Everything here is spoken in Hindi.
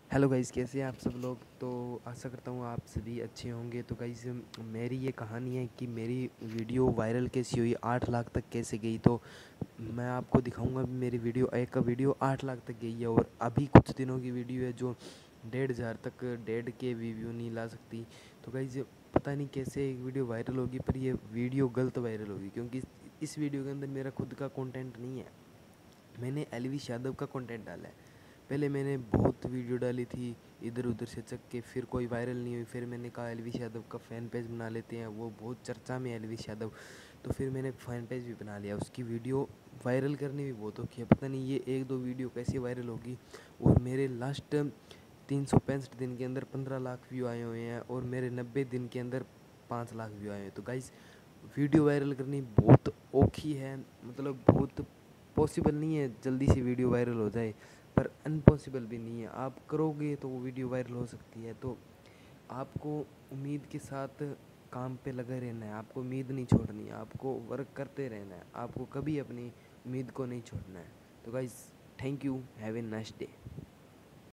हेलो गाइस, कैसे हैं आप सब लोग। तो आशा करता हूँ आप सभी अच्छे होंगे। तो गाइस, मेरी ये कहानी है कि मेरी वीडियो वायरल कैसी हुई, 8 लाख तक कैसे गई। तो मैं आपको दिखाऊंगा मेरी वीडियो, एक वीडियो 8 लाख तक गई है और अभी कुछ दिनों की वीडियो है जो 1,500 तक 1.5 के व्यू नहीं ला सकती। तो गाइस, पता नहीं कैसे एक वीडियो वायरल होगी, पर ये वीडियो गलत वायरल होगी क्योंकि इस वीडियो के अंदर मेरा खुद का कंटेंट नहीं है। मैंने एलविश यादव का कंटेंट डाला है। पहले मैंने बहुत वीडियो डाली थी इधर उधर से चक के, फिर कोई वायरल नहीं हुई। फिर मैंने कहा एलविश यादव का फ़ैन पेज बना लेते हैं, वो बहुत चर्चा में है एलविश यादव। तो फिर मैंने फ़ैन पेज भी बना लिया, उसकी वीडियो वायरल करनी भी बहुत औखी है। पता नहीं ये एक दो वीडियो कैसे वायरल होगी। और मेरे लास्ट 365 दिन के अंदर 15 लाख व्यू आए हुए हैं और मेरे 90 दिन के अंदर 5 लाख व्यू आए हैं। तो गाइस, वीडियो वायरल करनी बहुत औखी है, मतलब बहुत पॉसिबल नहीं है जल्दी से वीडियो वायरल हो जाए, पर अनपॉसिबल भी नहीं है। आप करोगे तो वो वीडियो वायरल हो सकती है। तो आपको उम्मीद के साथ काम पे लगे रहना है, आपको उम्मीद नहीं छोड़नी है, आपको वर्क करते रहना है, आपको कभी अपनी उम्मीद को नहीं छोड़ना है। तो guys, thank you, have a nice day.